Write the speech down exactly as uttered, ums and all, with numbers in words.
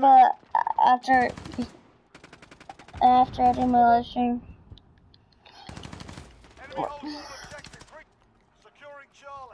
but after after I do my live stream. Enemy holds all objectives. Securing Charlie.